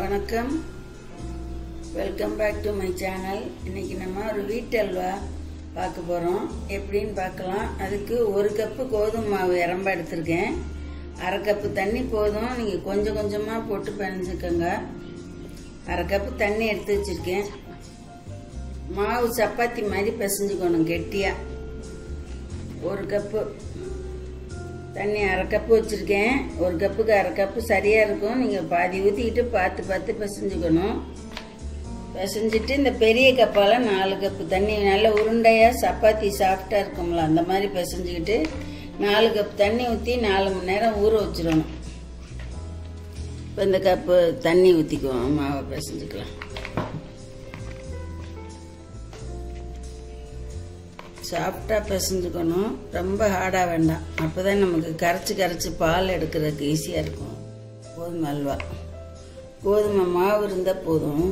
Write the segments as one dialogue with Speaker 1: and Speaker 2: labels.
Speaker 1: வணக்கம், welcome back to my channel. இன்னைக்கு நம்ம ஒரு வீட்டு அல்வா பார்க்க போகிறோம். எப்படின்னு பார்க்கலாம். அதுக்கு 1 கப்பு கோதுமை மாவு இரம்ப எடுத்திருக்கேன். 1/2 கப்பு தண்ணி போதும், நீங்கள் கொஞ்சம் கொஞ்சமாக போட்டு பிணைஞ்சுக்கோங்க. 1/2 கப்பு தண்ணி எடுத்து வச்சுருக்கேன். மாவு சப்பாத்தி மாதிரி பிசைஞ்சுக்கணும் கெட்டியாக. 1 கப்பு தண்ணி 1/2 கப்பு வச்சுருக்கேன். 1 கப்புக்கு 1/2 கப்பு சரியாக இருக்கும். நீங்கள் பாதி ஊற்றிக்கிட்டு பார்த்து பிசைஞ்சுக்கணும். பிசைஞ்சிட்டு இந்த பெரிய கப்பால் 4 கப்பு தண்ணி நல்ல உருண்டையாக சப்பாத்தி சாஃப்டாக இருக்கும்ல அந்த மாதிரி பிசைஞ்சிக்கிட்டு 4 கப்பு தண்ணி ஊற்றி 4 மணி நேரம் ஊற வச்சிடணும். இப்போ இந்த கப்பு தண்ணி ஊற்றிக்குவோம், மாவை பிசைஞ்சுக்கலாம். சாஃப்டாக பிசைஞ்சுக்கணும், ரொம்ப ஹார்டாக வேண்டாம். அப்போ தான் நமக்கு கரைச்சி பால் எடுக்கிறதுக்கு ஈஸியாக இருக்கும். கோதுமை அல்வா கோதுமை மாவு இருந்தால் போதும்.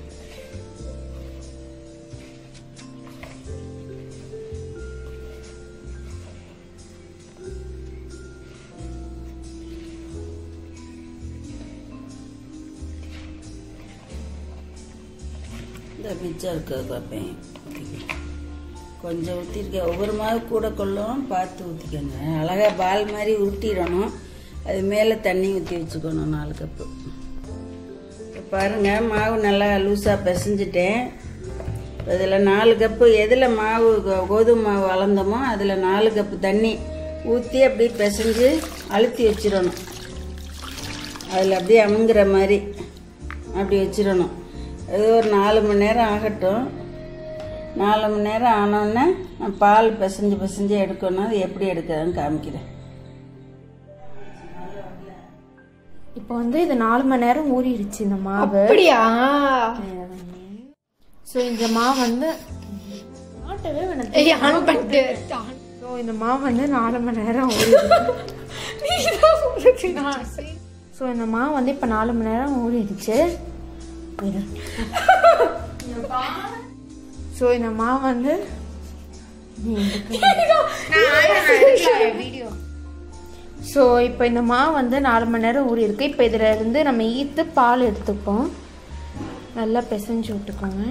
Speaker 1: இந்த மிச்சம் இருக்கிறது பார்ப்பேன். கொஞ்சம் ஊற்றிருக்கேன். ஒவ்வொரு மாவு கூட கொள்ளும், பார்த்து ஊற்றிக்கோங்க. அழகாக பால் மாதிரி உருட்டிடணும். அது மேலே தண்ணி ஊற்றி வச்சுக்கணும் 4 கப்பு. பாருங்கள், மாவு நல்லா லூஸாக பிசைஞ்சிட்டேன். இதில் 4 கப்பு எதில் மாவு கோதுமை மாவு அளந்தோமோ அதில் 4 கப்பு தண்ணி ஊற்றி அப்படியே பிசைஞ்சு அழுத்தி வச்சிடணும். அதில் அப்படியே அமுங்குற மாதிரி அப்படி வச்சிடணும். அது ஒரு 4 மணி நேரம் ஆகட்டும். 4 மணி நேரம் ஆனோடனே நான் பால் பிசைஞ்சு எடுக்கணும். அது எப்படி எடுக்கிறதுன்னு காமிக்கிறேன்.
Speaker 2: இப்போ இது 4 மணி நேரம் ஊறிடுச்சு இந்த மாவு.
Speaker 3: அப்படியா?
Speaker 2: ஸோ இந்த மாவு ஸோ இந்த மாவு 4 மணி நேரம் ஊறிடுச்சு. ஸோ இந்த மாவு இப்போ 4 மணி நேரம் ஊறிடுச்சு. ஸோ இந்த மாவு ஸோ இப்போ இந்த மாவு 4 மணி நேரம் ஊறி இருக்கு. இப்போ இதில் இருந்து நம்ம ஈர்த்து பால் எடுத்துப்போம். நல்லா பிசைஞ்சு விட்டுக்கோங்க.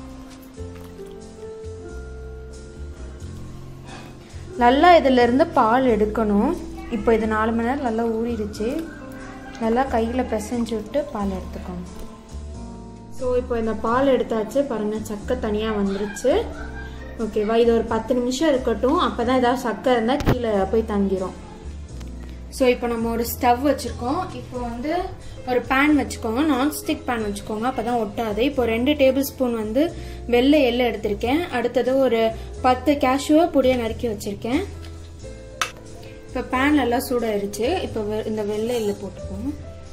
Speaker 2: நல்லா இதில் இருந்து பால் எடுக்கணும். இப்போ இது 4 மணி நேரம் நல்லா ஊறிடுச்சு. நல்லா கையில் பிசைஞ்சு விட்டு பால் எடுத்துக்கோங்க. ஸோ இப்போ இந்த பால் எடுத்தாச்சு. பாருங்கள், சக்கை தனியாக வந்துருச்சு. ஓகேவா? இது ஒரு 10 நிமிஷம் இருக்கட்டும். அப்போ தான் ஏதாவது சக்கை இருந்தால் கீழே போய் தங்கிடும். ஸோ இப்போ நம்ம ஒரு ஸ்டவ் வச்சுருக்கோம். இப்போ ஒரு பேன் வச்சுக்கோங்க. நான்ஸ்டிக் பேன் வச்சுக்கோங்க, அப்போ தான் ஒட்டாது. இப்போ 2 டேபிள் ஸ்பூன் வெள்ளை எள்ளு எடுத்திருக்கேன். அடுத்தது ஒரு 10 கேஷ்யூவை பொடியாக நறுக்கி வச்சுருக்கேன். இப்போ பேன் நல்லா சூடாயிருச்சு. இப்போ இந்த வெள்ளை எள்ளு போட்டுக்கோங்க.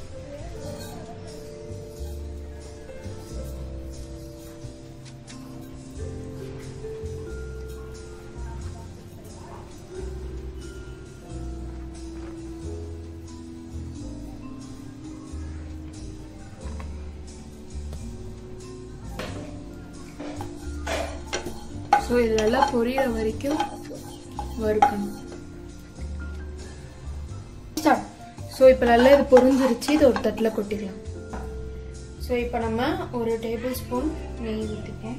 Speaker 2: ஸோ இது நல்லா பொரியிற வரைக்கும் வறுக்கணும். ஸோ இப்போ நல்லா இது பொரிஞ்சிருச்சு. இது ஒரு தட்டில் கொட்டிக்கலாம். ஸோ இப்போ நம்ம ஒரு டேபிள் ஸ்பூன் நெய் ஊற்றிப்போம்.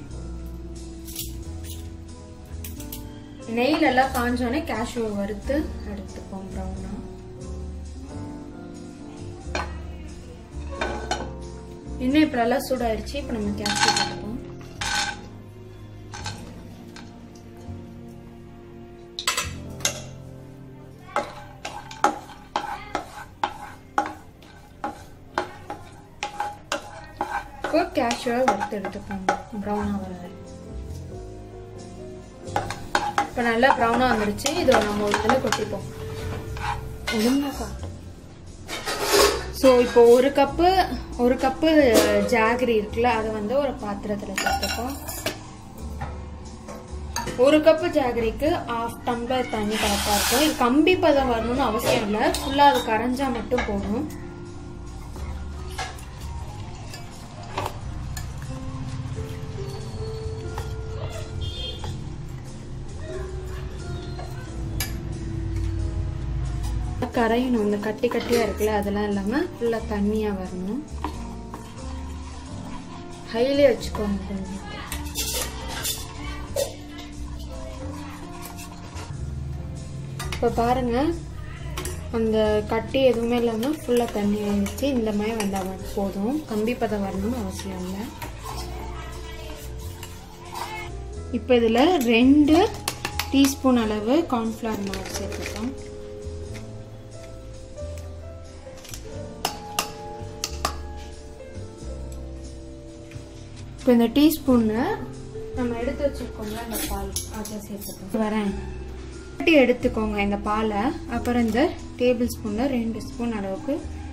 Speaker 2: நெய் நல்லா காஞ்சோடனே கேஷ்யூவை வறுத்து எடுத்துப்போம் ப்ரௌனா. இன்னும் இப்போ நல்லா சூடாயிருச்சு. இப்போ நம்ம கேஷ்யூ போட்டுப்போம். கேஷ்யூவை வறுத்து எடுத்துக்கோங்க ப்ரௌனாக வர. இப்போ நல்லா ப்ரௌனாக வந்துருச்சு. இதை நம்ம ஒரு இதில் கொட்டிப்போம். ஸோ இப்போ ஒரு கப்பு ஜாகரி இருக்குல்ல, அதை ஒரு பாத்திரத்தில் சேர்த்துப்போம். 1 கப்பு ஜாகரிக்கு 1/2 டம்ளர் தண்ணி கரெக்டாக இருக்கும். இது கம்பி பதம் வரணும்னு அவசியம் இல்லை. ஃபுல்லாக அது கரைஞ்சா மட்டும் போதும். கரையணும். இந்த கட்டி கட்டியாக இருக்குல்ல அதெல்லாம் இல்லாமல் ஃபுல்லாக தண்ணியாக வரணும். ஹைலே வச்சுக்கோங்க கொஞ்சம். இப்போ பாருங்க, அந்த கட்டி எதுவுமே இல்லாமல் ஃபுல்லாக தண்ணி ஆயிடுச்சு. இந்த மாதிரி வந்தால் போதும், கம்பி பதம் வரணும்னு அவசியம் இல்லை. இப்போ இதில் 2 டீஸ்பூன் அளவு கார்ன்ஃப்ளவர் மாவு சேர்த்துக்கலாம். இப்போ இந்த டீஸ்பூனில் நம்ம எடுத்து வச்சுருக்கோம்ல அந்த பால், அதை சேர்த்துக்கோங்க. வரேன், எடுத்துக்கோங்க இந்த பாலை. அப்புறம் இந்த டேபிள் ஸ்பூனில் 2 ஸ்பூன் அளவுக்கு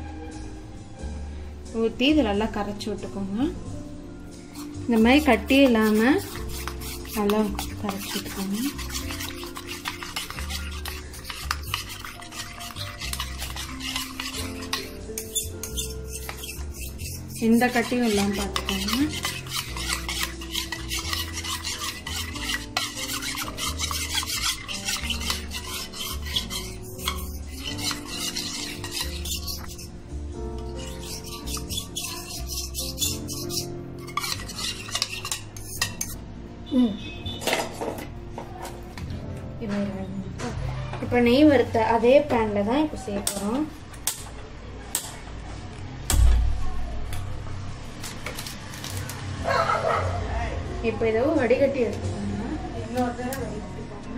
Speaker 2: ஊற்றி இதில் நல்லா கரைச்சி விட்டுக்கோங்க. இந்த மாதிரி கட்டி இல்லாமல் நல்லா கரைச்சி விட்டுக்கோங்க. எந்த கட்டியும் இல்லாமல் பார்த்துக்கோங்க. இப்போ நெய் வறுத்த அதே பேன்ல தான் இப்போ சேர்க்கிறோம். இப்போ ஏதோ வடிகட்டி எடுத்துக்கோங்க. இன்னொரு தடவை வடிகட்டிக்கோங்க.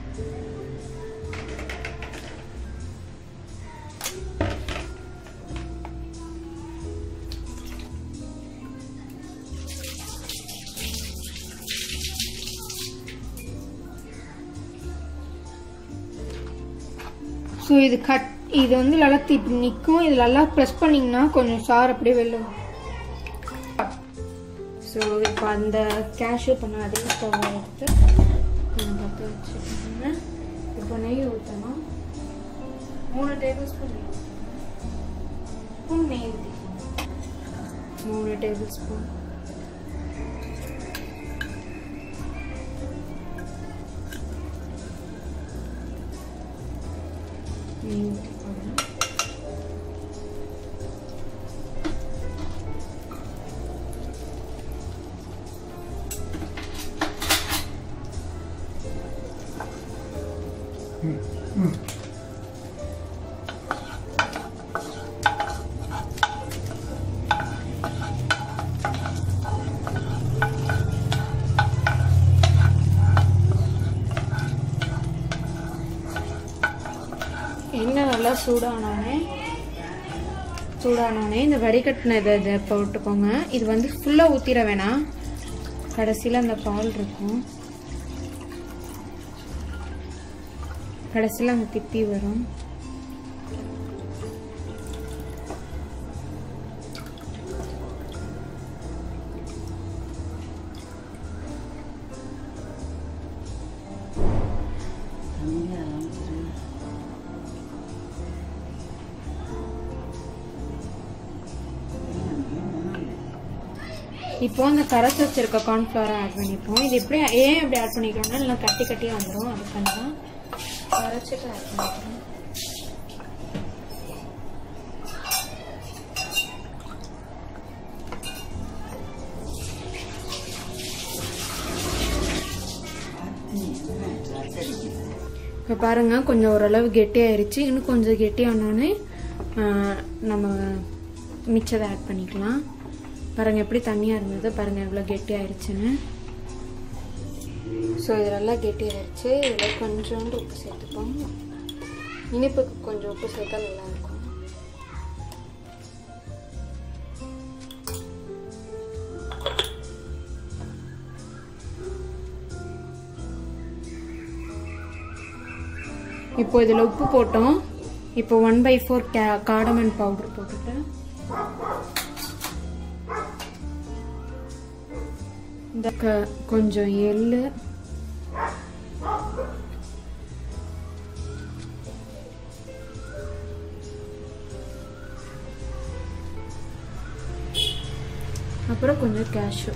Speaker 2: ஸோ இது வந்து நல்லா இப்படி நிற்கும். இது நல்லா ப்ரெஸ் பண்ணிங்கன்னா கொஞ்சம் சாறு அப்படியே வெளில வரும். ஸோ இப்போ அந்த கேஷ்யூ பண்ண அதே ஸ்டவ் எடுத்து பற்ற வச்சுக்கோங்க. இப்போ நெய் ஊற்றணும். 3 டேபிள் ஸ்பூன் நெய் ஊற்றணும். நெய் ஊற்றிக்கோங்க. 3 டேபிள் ஸ்பூன். நெய் ஊற்றிக்கோங்க. எண்ணெய் நல்லா சூடானோடனே இந்த வடிகட்டின இதை போட்டுக்கோங்க. இது வந்து ஃபுல்லாக ஊற்றிட வேணாம், கடைசியில் அந்த பால் இருக்கும், கடைசியில் அந்த திப்பி வரும். இப்போ அந்த கரைச்சி வச்சிருக்க கார்ன்ஃப்ளவரை ஆட் பண்ணிப்போம். இது எப்படி ஏன் அப்படி ஆட் பண்ணிக்கிறோம்னா இல்லை கட்டியாக வந்துடும், அதுக்காக தான் கரைச்சிட்டு ஆட் பண்ணிக்கிறோம். இப்போ பாருங்கள் கொஞ்சம் ஓரளவு கெட்டியாயிருச்சு. இன்னும் கொஞ்சம் கெட்டியானோடனே நம்ம மிச்சத்தை ஆட் பண்ணிக்கலாம். பாருங்கள் எப்படி தண்ணியாக இருந்தது, பாருங்கள் எவ்வளோ கெட்டியாயிருச்சுன்னு. ஸோ இதெல்லாம் கெட்டியாயிருச்சு. இதில் கொஞ்சோண்டு உப்பு சேர்த்துப்போம். இனிப்புக்கு கொஞ்சம் உப்பு சேர்த்தா நல்லாயிருக்கும். இப்போ இதில் உப்பு போட்டோம். இப்போ 1/4 காடமன் பவுடர் போட்டுட்டு இந்த கொஞ்சம் எள்ளு, அப்புறம் கொஞ்சம் கேஷ்யூ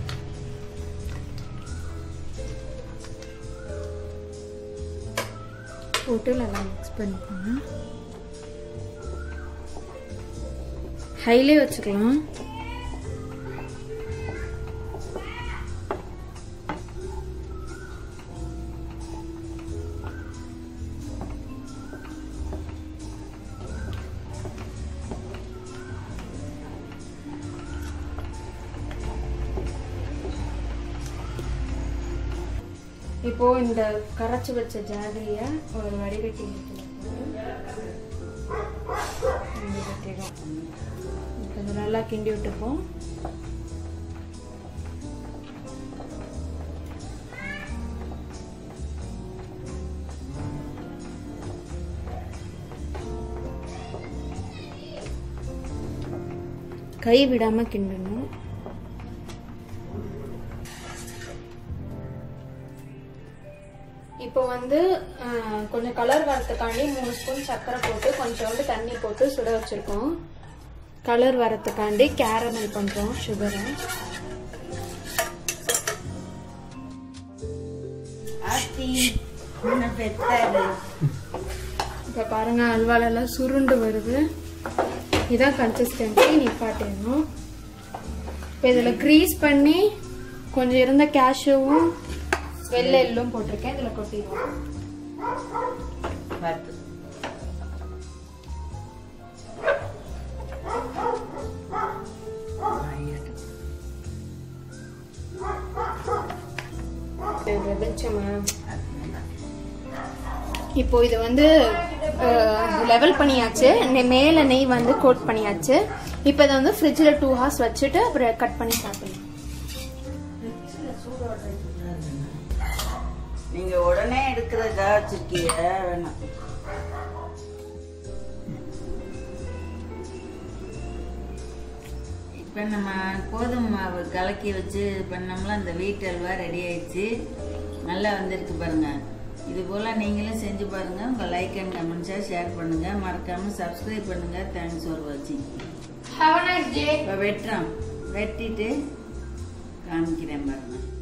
Speaker 2: போட்டு நல்லா மிக்ஸ் பண்ணிக்கோங்க. ஹைலே வச்சுக்கலாம். இப்போ இந்த கரைச்சி வச்ச ஜாகரியை ஒரு வடிகட்டி இப்போ நல்லா கிண்டி விட்டுப்போம். கை விடாம கிண்டணும். இப்போ வந்து கொஞ்சம் கலர் வரத்துக்காண்டி 3 ஸ்பூன் சர்க்கரை போட்டு கொஞ்சோண்டு தண்ணி போட்டு சுட வச்சிருக்கோம். கலர் வரத்துக்காண்டி கேரமல் பண்றோம் சுகரை. இப்ப பாருங்க அல்வால எல்லாம் சுருண்டு வருது. இதான் கன்சிஸ்டன்சி. நிப்பாட்டிடணும். இப்போ இதில் க்ரீஸ் பண்ணி கொஞ்சம் இருந்த கேஷ்யூவும் வெள்ளை எள்ளும் போட்டிருக்கேன். இதில் கொட்டிடுவோம். இப்போ இது வந்து லெவல் பண்ணியாச்சு. மேல நெய் வந்து கோட் பண்ணியாச்சு. இப்போ இதை வந்து ஃப்ரிட்ஜில் 2 hours வச்சுட்டு அப்புறம் கட் பண்ணி சாப்பிடலாம்.
Speaker 1: நீங்க உடனே எடுக்கிறதா வச்சிருக்கீங்க வேணாம். இப்போ நம்ம கோதுமை மாவு கலக்கி வச்சு பண்ணோம்ல, அந்த வீட்டு அல்வா ரெடி ஆயிடுச்சு. நல்லா வந்திருக்கு பாருங்க. இது போல் நீங்களும் செஞ்சு பாருங்கள். உங்கள் லைக் அண்ட் கமெண்ட்ஸாக ஷேர் பண்ணுங்கள். மறக்காமல் சப்ஸ்கிரைப் பண்ணுங்கள். தேங்க்ஸ் ஃபார் வாட்சிங்.
Speaker 2: Have a nice day.
Speaker 1: இப்போ வெட்டிட்டு காமிக்கிறேன் பாருங்கள்.